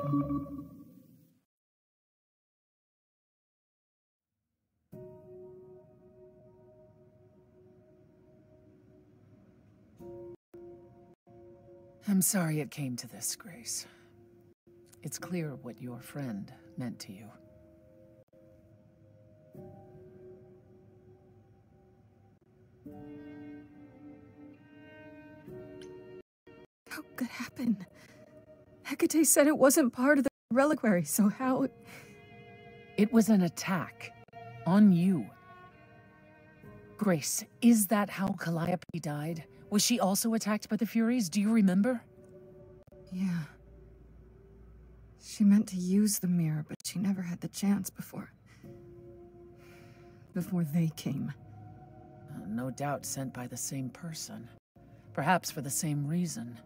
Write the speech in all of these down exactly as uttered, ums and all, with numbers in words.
I'm sorry it came to this, Grace. It's clear what your friend meant to you. How could that happen? Hecate said it wasn't part of the reliquary, so how... It was an attack. On you. Grace, is that how Calliope died? Was she also attacked by the Furies? Do you remember? Yeah. She meant to use the mirror, but she never had the chance before... before they came. Uh, no doubt sent by the same person. Perhaps for the same reason.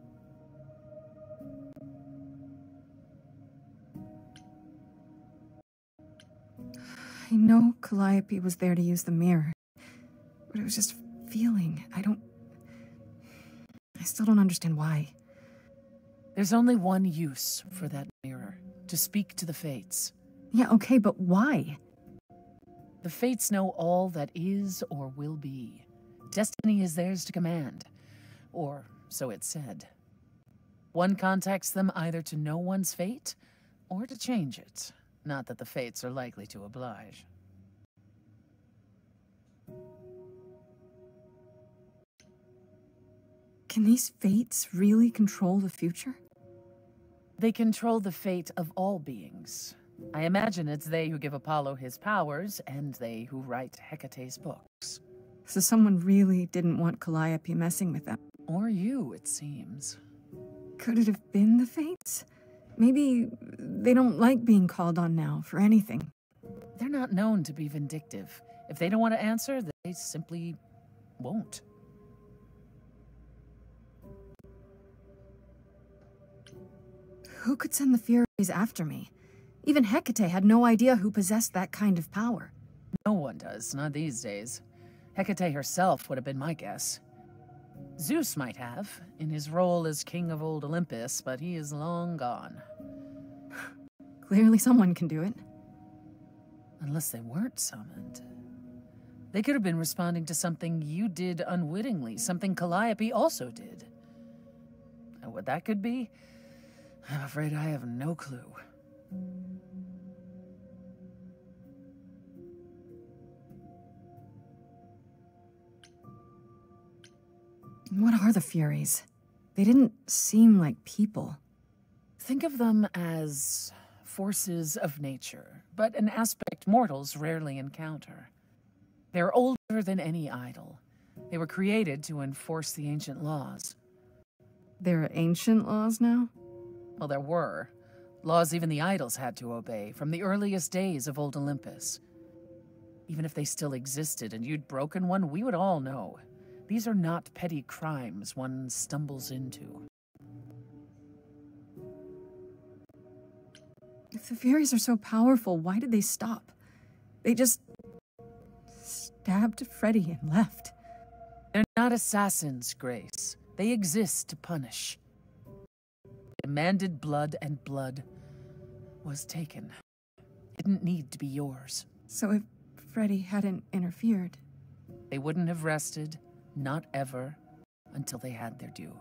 I know Calliope was there to use the mirror, but it was just feeling. I don't... I still don't understand why. There's only one use for that mirror, to speak to the Fates. Yeah, okay, but why? The Fates know all that is or will be. Destiny is theirs to command, or so it's said. One contacts them either to know one's fate, or to change it. Not that the Fates are likely to oblige. Can these Fates really control the future? They control the fate of all beings. I imagine it's they who give Apollo his powers, and they who write Hecate's books. So someone really didn't want Calliope messing with them. Or you, it seems. Could it have been the Fates? Maybe they don't like being called on now for anything. They're not known to be vindictive. If they don't want to answer, they simply won't. Who could send the Furies after me? Even Hecate had no idea who possessed that kind of power. No one does, not these days. Hecate herself would have been my guess. Zeus might have, in his role as king of old Olympus, but he is long gone. Clearly someone can do it. Unless they weren't summoned. They could have been responding to something you did unwittingly, something Calliope also did. And what that could be, I'm afraid I have no clue. What are the Furies? They didn't seem like people. Think of them as forces of nature, but an aspect mortals rarely encounter. They're older than any idol. They were created to enforce the ancient laws. There are ancient laws now? Well, there were. Laws even the idols had to obey, from the earliest days of old Olympus. Even if they still existed and you'd broken one, we would all know. These are not petty crimes one stumbles into. If the Furies are so powerful, why did they stop? They just stabbed Freddy and left. They're not assassins, Grace. They exist to punish. Demanded blood, and blood was taken. Didn't need to be yours. So if Freddy hadn't interfered... They wouldn't have rested, not ever, until they had their due.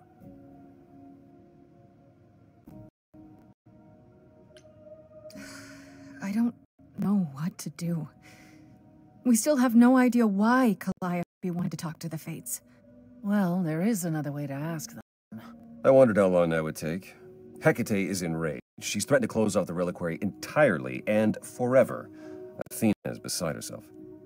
I don't know what to do. We still have no idea why Calliope wanted to talk to the Fates. Well, there is another way to ask them. I wondered how long that would take. Hecate is enraged. She's threatened to close off the reliquary entirely and forever. Athena is beside herself.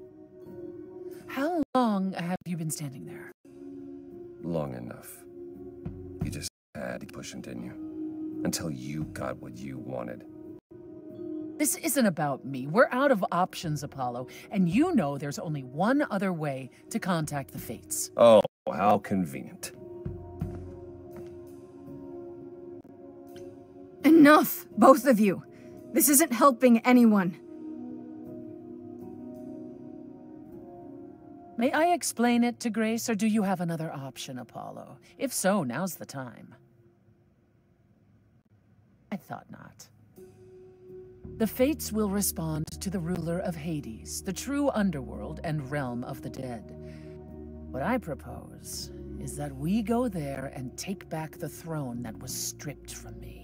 How long have you been standing there? Long enough. You just had to keep pushing, didn't you? Until you got what you wanted. This isn't about me. We're out of options, Apollo, and you know there's only one other way to contact the Fates. Oh, how convenient. Enough, both of you. This isn't helping anyone. May I explain it to Grace, or do you have another option, Apollo? If so, now's the time. I thought not. The Fates will respond to the ruler of Hades, the true underworld and realm of the dead. What I propose is that we go there and take back the throne that was stripped from me.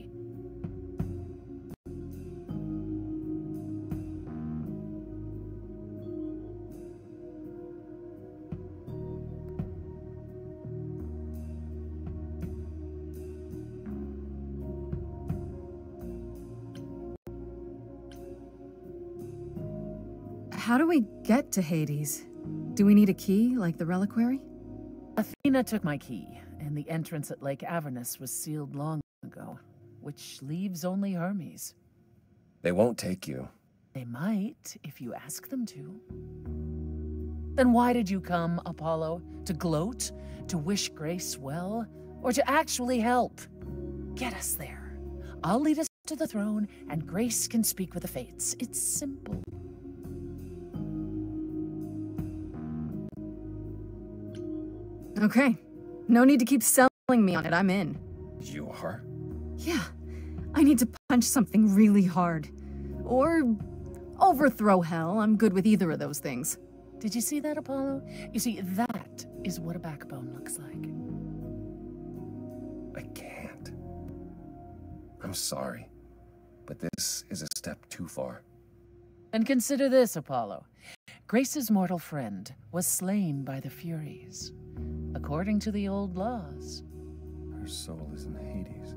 How do we get to Hades? Do we need a key, like the reliquary? Athena took my key, and the entrance at Lake Avernus was sealed long ago, which leaves only Hermes. They won't take you. They might, if you ask them to. Then why did you come, Apollo? To gloat? To wish Grace well? Or to actually help? Get us there. I'll lead us to the throne, and Grace can speak with the Fates. It's simple. Okay. No need to keep selling me on it. I'm in. You are? Yeah. I need to punch something really hard. Or overthrow hell. I'm good with either of those things. Did you see that, Apollo? You see, that is what a backbone looks like. I can't. I'm sorry, but this is a step too far. And consider this, Apollo. Grace's mortal friend was slain by the Furies, according to the old laws. Her soul is in Hades.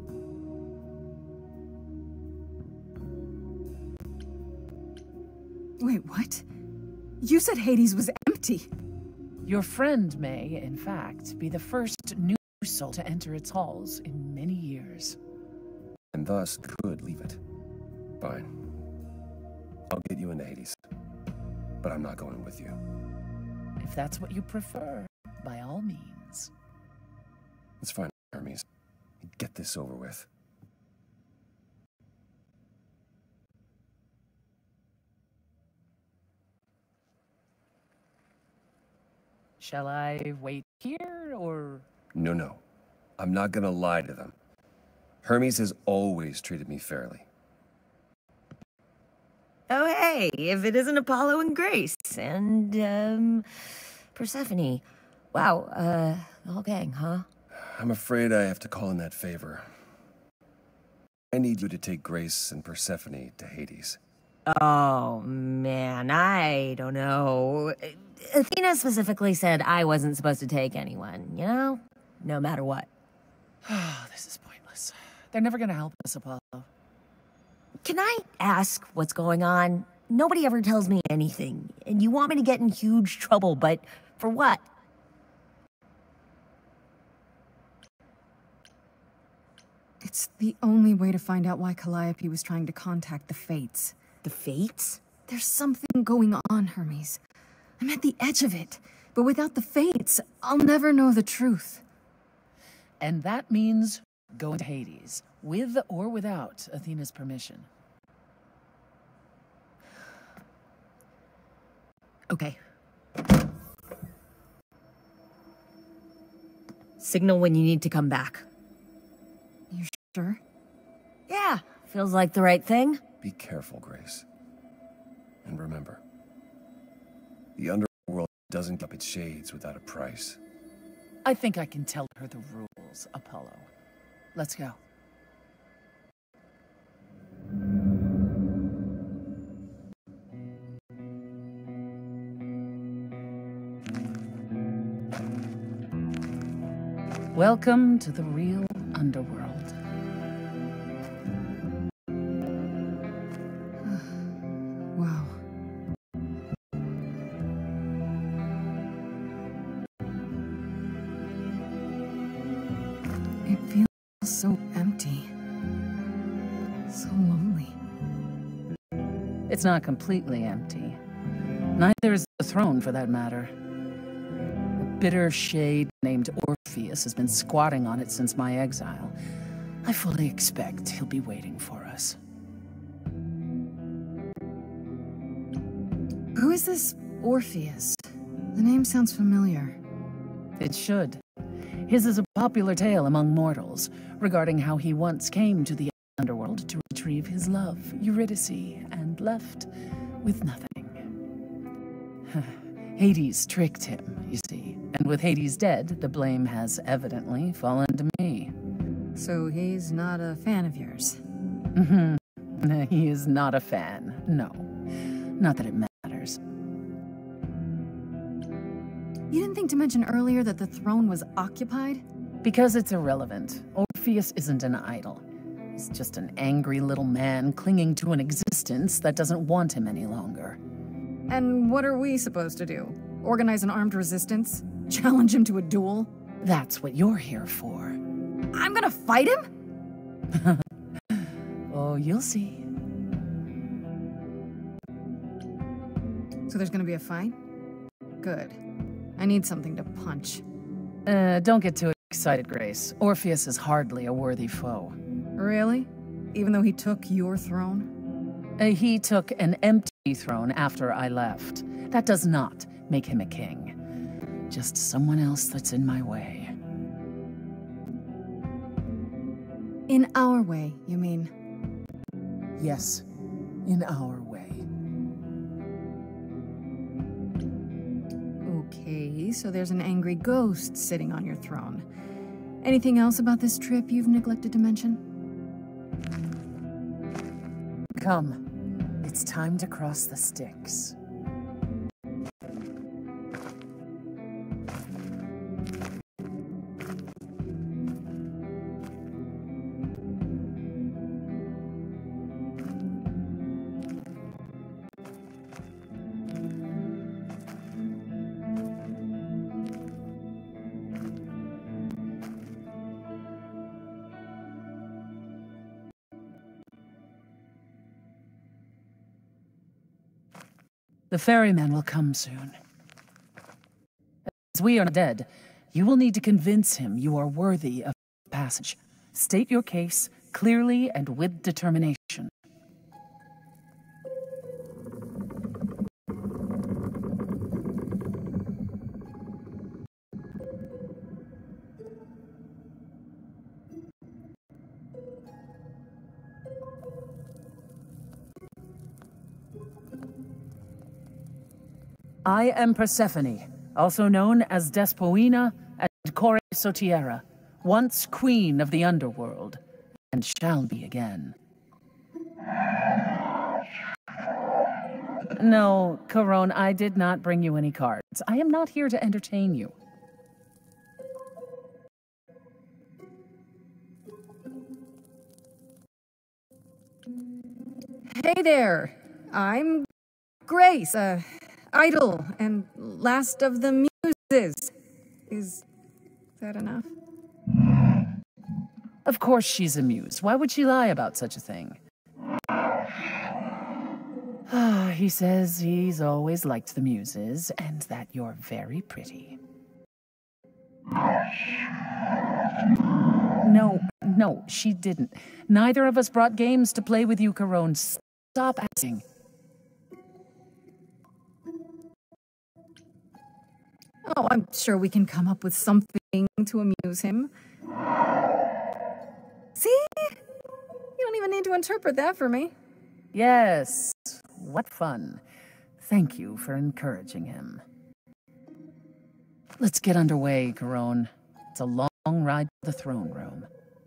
Wait, what? You said Hades was empty. Your friend may, in fact, be the first new soul to enter its halls in many years. And thus could leave it. Fine. I'll get you into Hades. But I'm not going with you. If that's what you prefer, by all means. It's fine, Hermes. Get this over with. Shall I wait here, or...? No, no. I'm not gonna lie to them. Hermes has always treated me fairly. Oh, hey, if it isn't Apollo and Grace, and, um, Persephone. Wow, uh, the whole gang, huh? I'm afraid I have to call in that favor. I need you to take Grace and Persephone to Hades. Oh, man, I don't know. Athena specifically said I wasn't supposed to take anyone, you know? No matter what. Oh, this is pointless. They're never gonna help us, Apollo. Can I ask what's going on? Nobody ever tells me anything, and you want me to get in huge trouble, but for what? It's the only way to find out why Calliope was trying to contact the Fates. The Fates? There's something going on, Hermes. I'm at the edge of it, but without the Fates, I'll never know the truth. And that means going to Hades, with or without Athena's permission. Okay. Signal when you need to come back. You sure? Yeah, feels like the right thing. Be careful, Grace. And remember, the Underworld doesn't keep its shades without a price. I think I can tell her the rules, Apollo. Let's go. Welcome to the real Underworld. Wow. It feels so empty. So lonely. It's not completely empty. Neither is the throne, for that matter. A bitter shade named Orpheus has been squatting on it since my exile. I fully expect he'll be waiting for us. Who is this Orpheus? The name sounds familiar. It should. His is a popular tale among mortals, regarding how he once came to the Underworld to retrieve retrieve his love, Eurydice, and left with nothing. Hades tricked him, you see, and with Hades dead, the blame has evidently fallen to me. So he's not a fan of yours? Mm-hmm. He is not a fan, no. Not that it matters. You didn't think to mention earlier that the throne was occupied? Because it's irrelevant. Orpheus isn't an idol. He's just an angry little man clinging to an existence that doesn't want him any longer. And what are we supposed to do? Organize an armed resistance? Challenge him to a duel? That's what you're here for. I'm gonna fight him? Oh, you'll see. So there's gonna be a fight? Good. I need something to punch. Uh, don't get too excited, Grace. Orpheus is hardly a worthy foe. Really? Even though he took your throne? Uh, he took an empty throne after I left. That does not make him a king. Just someone else that's in my way. In our way, you mean? Yes, in our way. Okay, so there's an angry ghost sitting on your throne. Anything else about this trip you've neglected to mention? Come. It's time to cross the Styx. The ferryman will come soon. As we are dead, you will need to convince him you are worthy of passage. State your case clearly and with determination. I am Persephone, also known as Despoina and Core Sotiera, once queen of the Underworld, and shall be again. No, Caron, I did not bring you any cards. I am not here to entertain you. Hey there! I'm Grace, uh, idol and last of the muses. Is that enough? Of course she's a muse. Why would she lie about such a thing? Ah, he says he's always liked the muses, and that you're very pretty. No, no, she didn't. Neither of us brought games to play with you, Caron. Stop asking. Oh, I'm sure we can come up with something to amuse him. See? You don't even need to interpret that for me. Yes, what fun. Thank you for encouraging him. Let's get underway, Caron. It's a long ride to the throne room.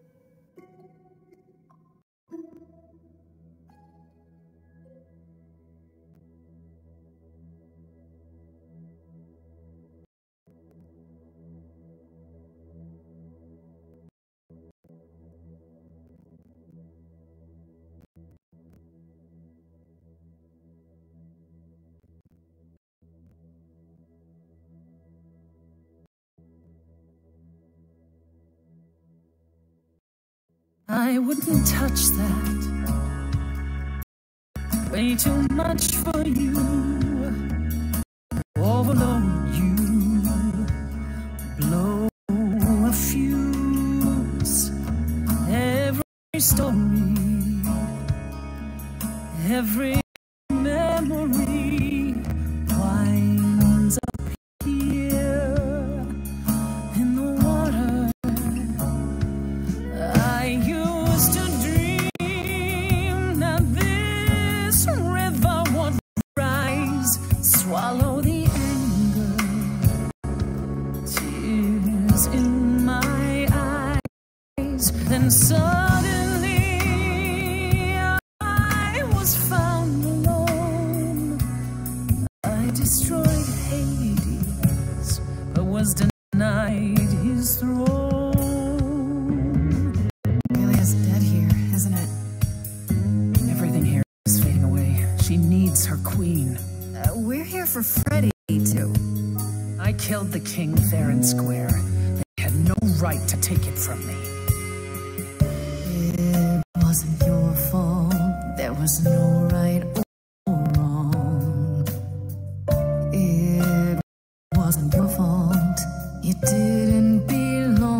I wouldn't touch that. Way too much for you. Overload you. Blow a fuse. Every story, every memory winds up here in the water. I used to dream queen. Uh, we're here for Freddy, too. I killed the king fair and square. They had no right to take it from me. It wasn't your fault. There was no right or wrong. It wasn't your fault. You didn't belong.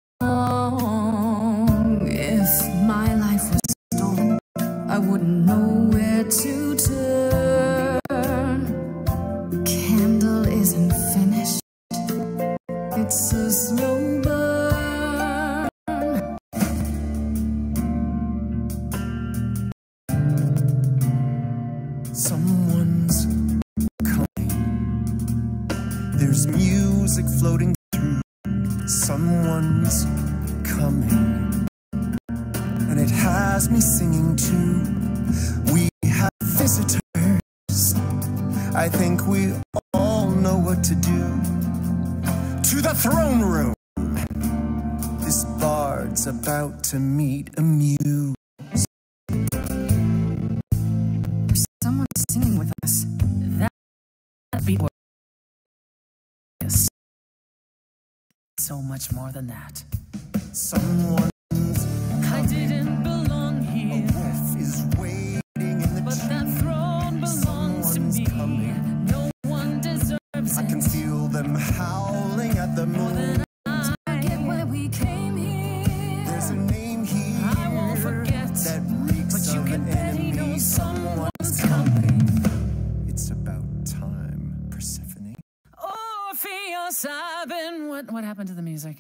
If my life was stolen, I wouldn't know where to turn. Candle isn't finished. It's a slow burn. Someone's coming. There's music floating through. Someone's coming. And it has me singing too. We have visitors. I think we all know what to do. To the throne room. This bard's about to meet a muse. There's someone singing with us. That beat was so much more than that. Someone's I didn't belong a here, wolf is waiting in the but tree. that throne belongs to Someone's me. coming. No one deserves I can it feel them howling at the more moon. than I. Forget why we came here. There's a name here I won't forget, that reeks but you of can an bet he enemy. knows someone's coming. It's about time, Persephone. Orpheus, I've been. What? What happened to the music?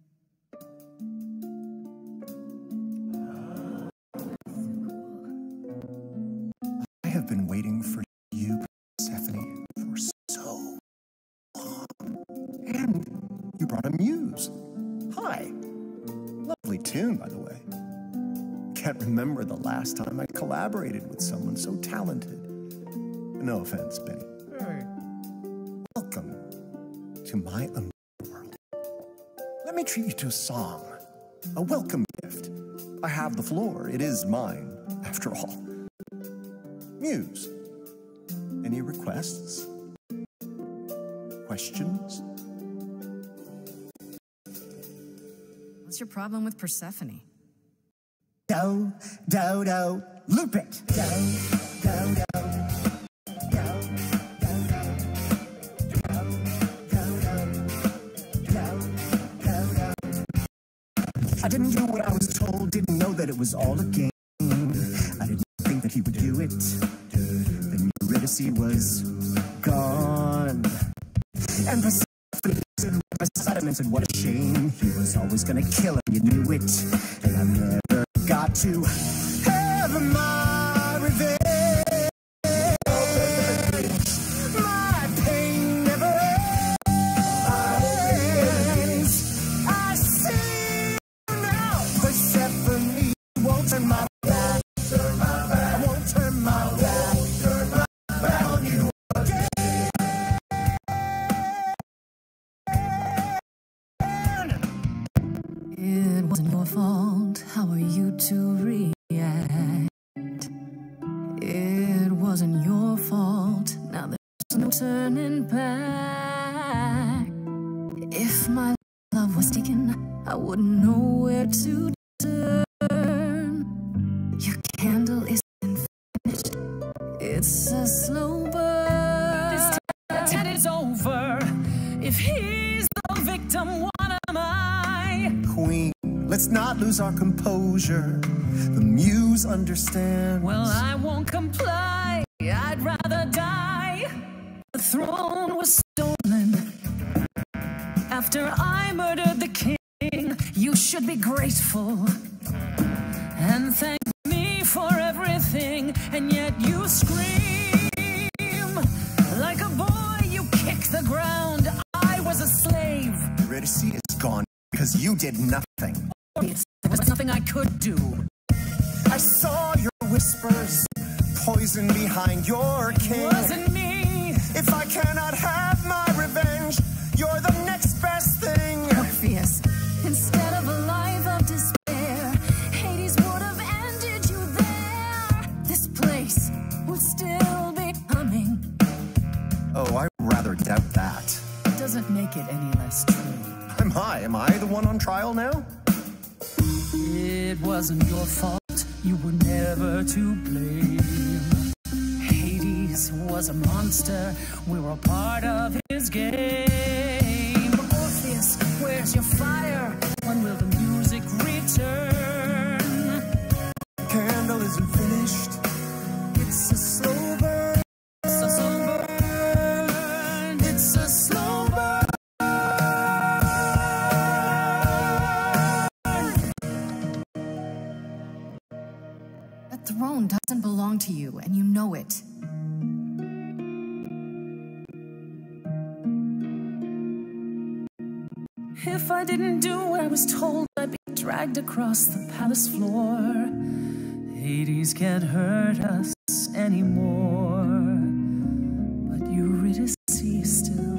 I have been waiting for you, Persephone, for so long. And you brought a muse. Hi. Lovely tune, by the way. Can't remember the last time I collaborated with someone so talented. No offense, Benny. Welcome to my Underworld. Let me treat you to a song, a welcome gift. I have the floor. It is mine, after all. Muse. Any requests? Questions? What's your problem with Persephone? Do, do, do, loop it. Do, do, do. I didn't do what I was told, didn't know that it was all a game. I didn't think that he would do it. Then Eurydice was gone. And Persephone stood right beside him and said, what a shame. He was always gonna kill him, you knew it. And I never got to have my revenge. My pain never ends. I see now, Persephone won't turn my back. I won't turn my back. Back on you again. It wasn't your fault. How are you to react? It wasn't your fault. Now there's no turning back. If my love was taken, I wouldn't know where to turn. Your candle isn't finished. It's a slow burn. This tat is over. If he's the victim, what am I? Queen, let's not lose our composure. The muse understands. Well, I won't comply. I'd rather die. The throne was stolen after I murdered the king. You should be grateful and thank me for everything. And yet you scream like a boy. You kick the ground. I was a slave. Eurydice is gone because you did nothing. There was nothing I could do. I saw your whispers, poison behind your king. It wasn't me. If I cannot have my revenge, you're the next best thing. Orpheus, instead of a life of despair, Hades would have ended you there. This place would still be a on trial now? It wasn't your fault. You were never to blame. Hades was a monster. We were a part of his game. Orpheus, where's your fire? When will the music return? Candle isn't finished. It's a slow burn. It's a slow burn. It's a slow burn. That throne doesn't belong to you, and you know it. If I didn't do what I was told, I'd be dragged across the palace floor. Hades can't hurt us anymore. But Eurydice is still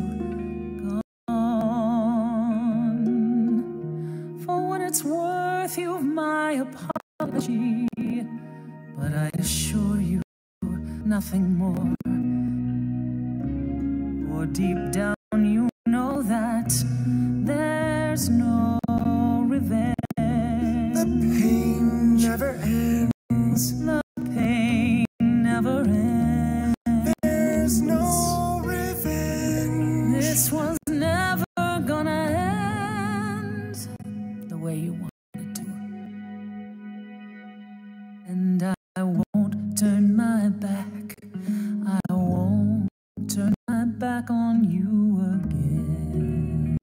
gone. For what it's worth, you've my apology. But I assure you, nothing more. For deep down you know that there's no revenge. The pain never ends. The pain never ends. There's no revenge. This was never gonna end the way you wanted it to. And I won't turn my back. I won't turn my back on you again.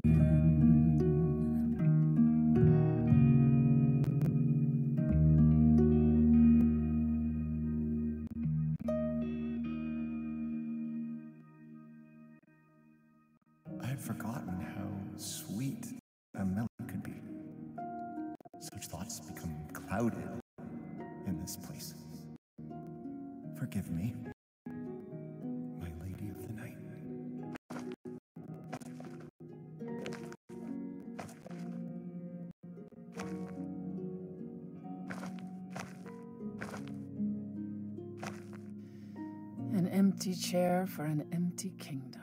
I had forgotten how sweet a melody could be. Such thoughts become clouded in this place. Forgive me, my lady of the night. An empty chair for an empty kingdom.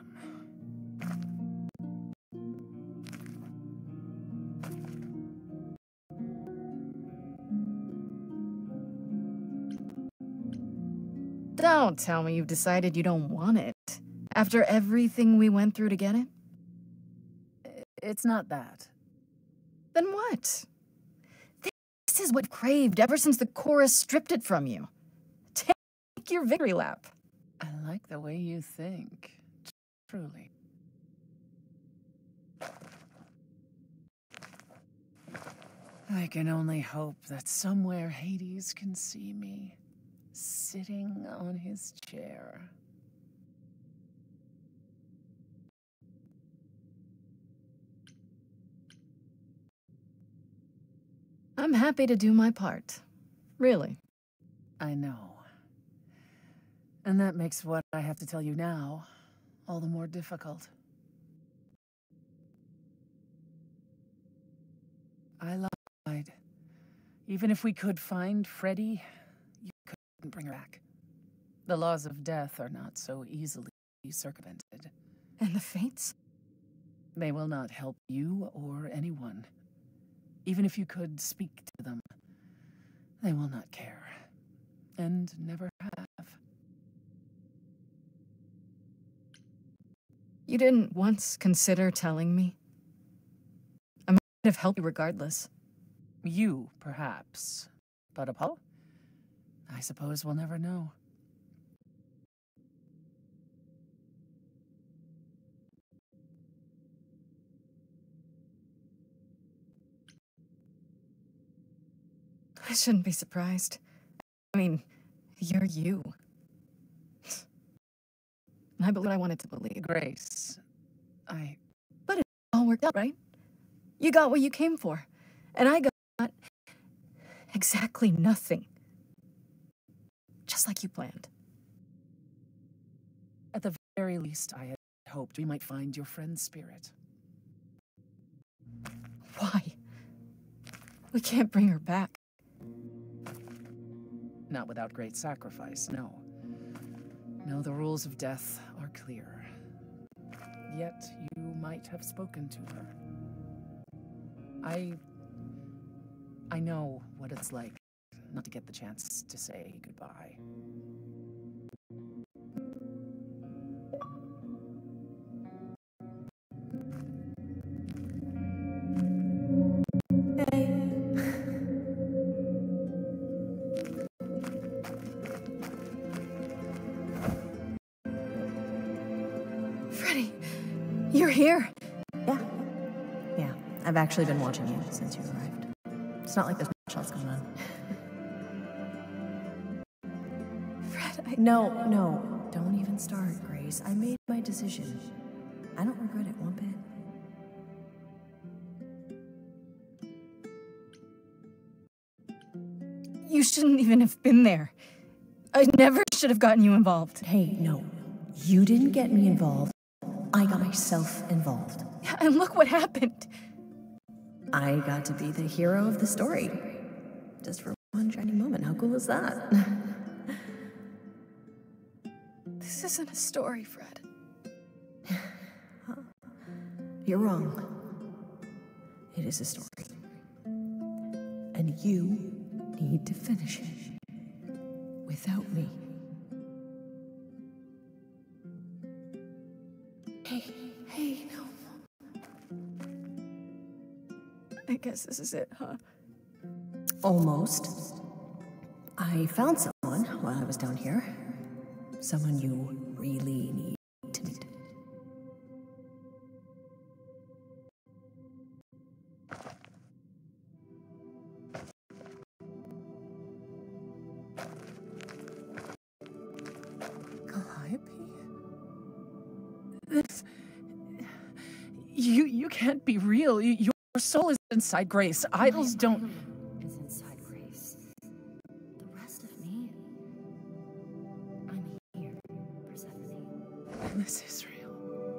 Don't tell me you've decided you don't want it. After everything we went through to get it? It's not that. Then what? This is what you've craved ever since the chorus stripped it from you. Take your victory lap. I like the way you think. Truly. I can only hope that somewhere Hades can see me, sitting on his chair. I'm happy to do my part. Really. I know. And that makes what I have to tell you now all the more difficult. I lied. Even if we could find Freddy, you couldn't bring her back. The laws of death are not so easily circumvented. And the fates? They will not help you or anyone. Even if you could speak to them, they will not care. And never have. You didn't once consider telling me? I might have helped you regardless. You, perhaps. But Apollo? I suppose we'll never know. I shouldn't be surprised. I mean, you're you. I believe what I wanted to believe. Grace, I... But it all worked out, right? You got what you came for. And I got exactly nothing. Just like you planned. At the very least, I had hoped we might find your friend's spirit. Why? We can't bring her back. Not without great sacrifice, no. No, the rules of death are clear. Yet you might have spoken to her. I... I know what it's like not to get the chance to say goodbye. Freddie, you're here. Yeah. Yeah, I've actually been watching you since you arrived. It's not like there's much else going on. Fred, I... No, no, don't even start, Grace. I made my decision. I don't regret it one bit. You shouldn't even have been there. I never should have gotten you involved. Hey, no. You didn't get me involved. I got myself involved. And look what happened. I got to be the hero of the story. Just for one shiny moment. How cool is that? This isn't a story, Fred. You're wrong. It is a story. And you need to finish it. Without me. Hey, hey, no. I guess this is it, huh? Almost. I found someone while I was down here. Someone you really need to meet. This... You, you can't be real. You, your soul is inside Grace. Idols don't... Is inside Grace. The rest of me... I'm here, Persephone. This is real.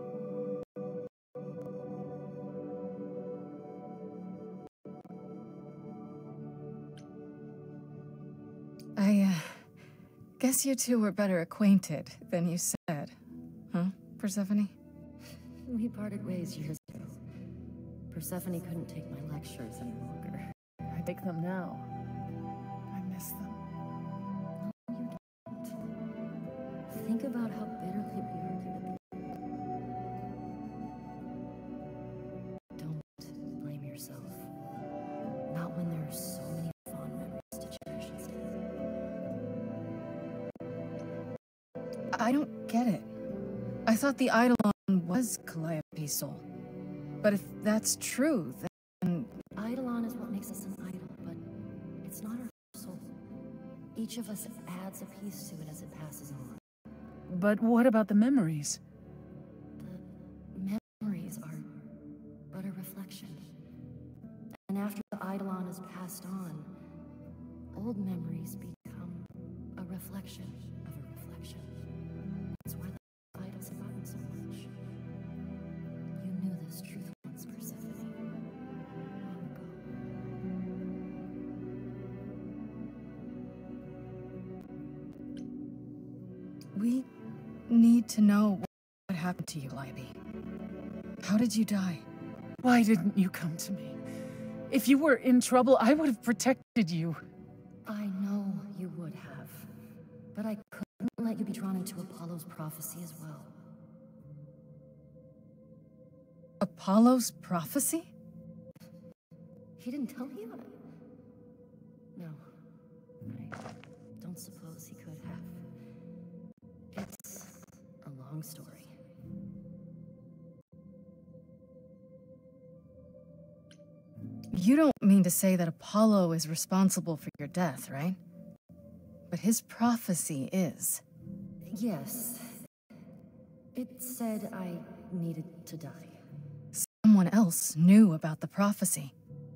I, uh... guess you two were better acquainted than you said. Huh, Persephone? We parted ways years ago. Persephone couldn't take my lectures any longer. I take them now. I miss them. No, you don't. Think about how bitterly we argued at the end. Don't blame yourself. Not when there are so many fond memories to cherish instead. I don't get it. I thought the Eidolon was Calliope's soul. But if that's true, then... Eidolon is what makes us an idol, but it's not our soul. Each of us adds a piece to it as it passes on. But what about the memories? The memories are but a reflection. And after the Eidolon is passed on, old memories become a reflection of a reflection. That's why the idols have gotten so much. You knew this truth once, Persephone. Long ago. We need to know what happened to you, Libby. How did you die? Why didn't you come to me? If you were in trouble, I would have protected you. I know you would have. But I couldn't let you be drawn into Apollo's prophecy as well. Apollo's prophecy? He didn't tell you that? No. I don't suppose he could have. It's a long story. You don't mean to say that Apollo is responsible for your death, right? But his prophecy is. Yes. It said I needed to die. Someone else knew about the prophecy.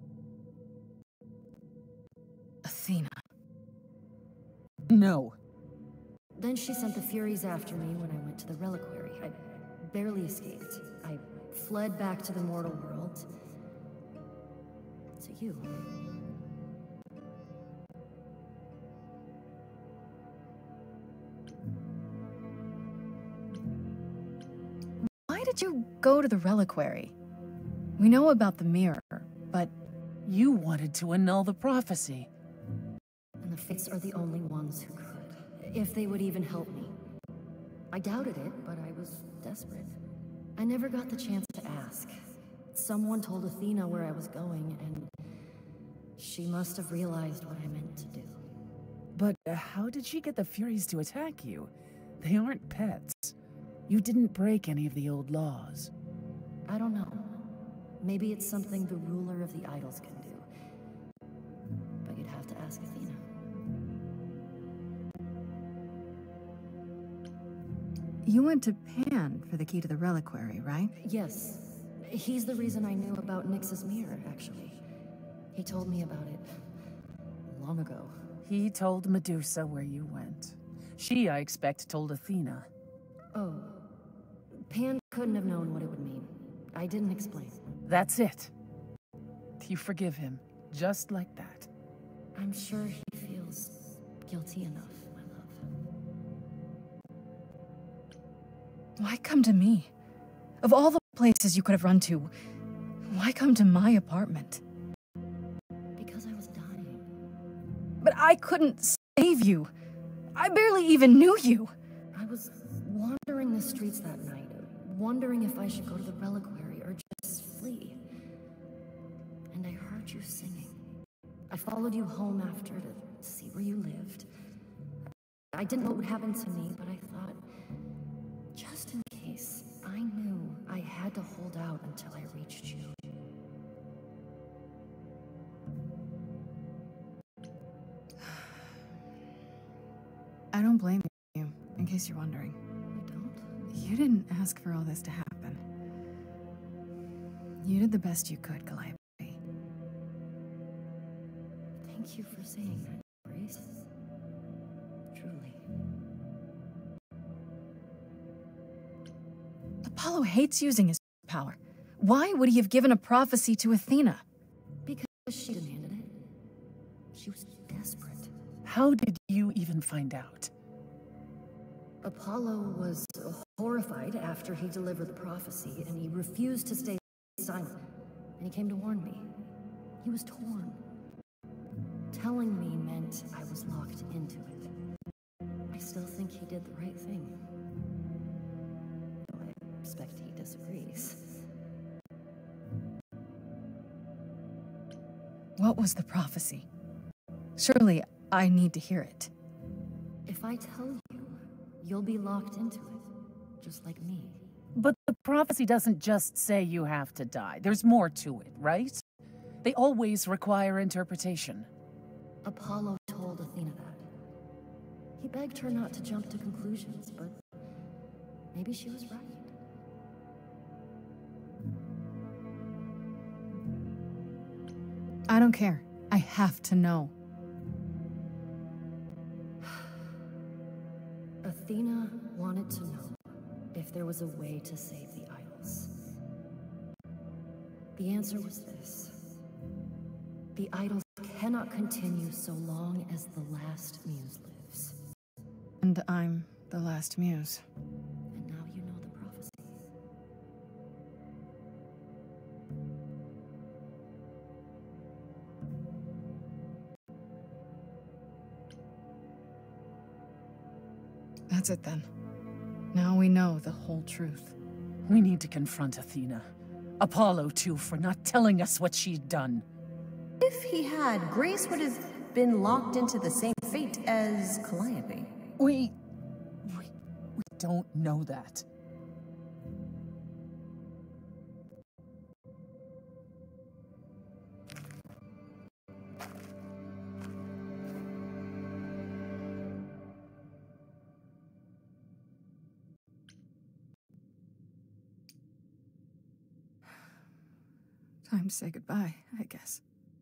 Athena. No. Then she sent the Furies after me when I went to the reliquary. I barely escaped. I fled back to the mortal world. To you. Why did you go to the reliquary? We know about the mirror, but... You wanted to annul the prophecy. And the Fates are the only ones who could, if they would even help me. I doubted it, but I was desperate. I never got the chance to ask. Someone told Athena where I was going, and she must have realized what I meant to do. But uh, how did she get the Furies to attack you? They aren't pets. You didn't break any of the old laws. I don't know. Maybe it's something the ruler of the idols can do. But you'd have to ask Athena. You went to Pan for the key to the reliquary, right? Yes. He's the reason I knew about Nyx's mirror, actually. He told me about it long ago. He told Medusa where you went. She, I expect, told Athena. Oh. Pan couldn't have known what it would mean. I didn't explain. That's it. You forgive him, just like that. I'm sure he feels guilty enough, my love. Why come to me? Of all the places you could have run to, why come to my apartment? Because I was dying. But I couldn't save you. I barely even knew you. I was wandering the streets that night, wondering if I should go to the reliquary or just flee. And I heard you singing. I followed you home after to see where you lived. I didn't know what would happen to me, but I thought, just in case, I knew I had to hold out until I reached you. I don't blame you, in case you're wondering. You don't? You didn't ask for all this to happen. You did the best you could, Calliope. Thank you for saying that, Grace. Truly. Apollo hates using his power. Why would he have given a prophecy to Athena? Because she demanded it. She was desperate. How did you even find out? Apollo was horrified after he delivered the prophecy, and he refused to stay silent. And he came to warn me. He was torn. Telling me meant I was locked into it. I still think he did the right thing. Though I expect he disagrees. What was the prophecy? Surely I need to hear it. If I tell you, you'll be locked into it, just like me. But the prophecy doesn't just say you have to die. There's more to it, right? They always require interpretation. Apollo told Athena that. He begged her not to jump to conclusions, but maybe she was right. I don't care. I have to know. Athena wanted to know if there was a way to save the idols. The answer was this. The idols cannot continue so long as the last muse lives. And I'm the last muse. And now you know the prophecy. That's it then. Now we know the whole truth. We need to confront Athena. Apollo, too, for not telling us what she'd done. If he had, Grace would have been locked into the same fate as Calliope. We... we... we don't know that. Time to say goodbye, I guess.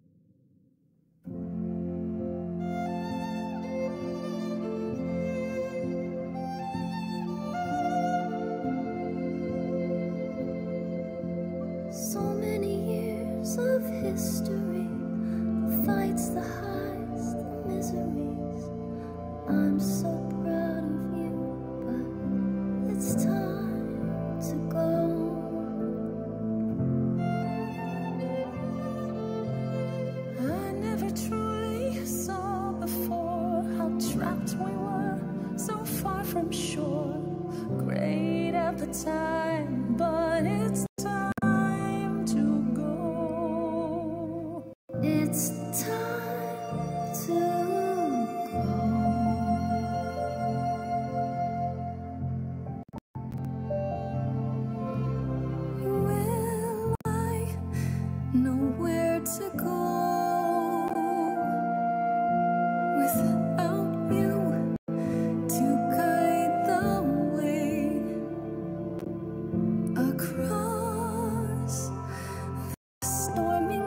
So many years of history, the fights, the highs, the miseries. I'm so proud of you, but it's time to go. trapped we were, so far from shore. Great at the time, but it's time to go. It's time to go. Will I know where to go without you to guide the way across the storming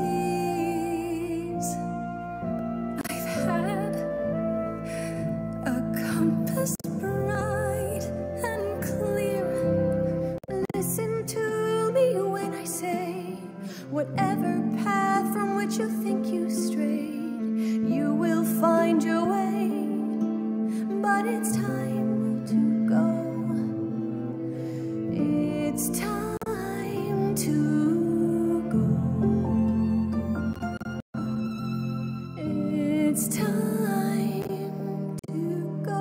seas? I've had a compass bright and clear. Listen to me when I say, whatever path from which you think you strayed, you will find your way. But it's time to go. It's time to go. It's time to go.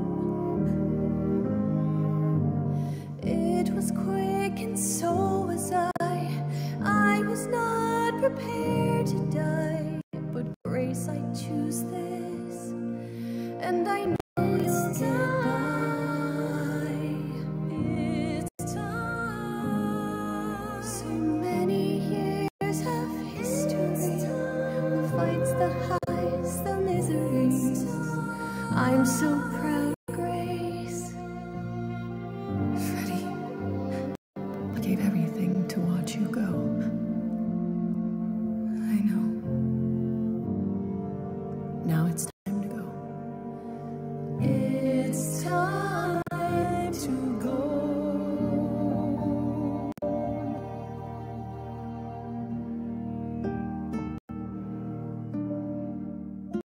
It was quick and so was I. I was not prepared to die, but grace, I choose this, and I know you'll get by. It's time. So many years of history, the fights, the highs, the miseries. I'm so proud, Grace. Freddie, I gave everything to watch you go. I know. Now it's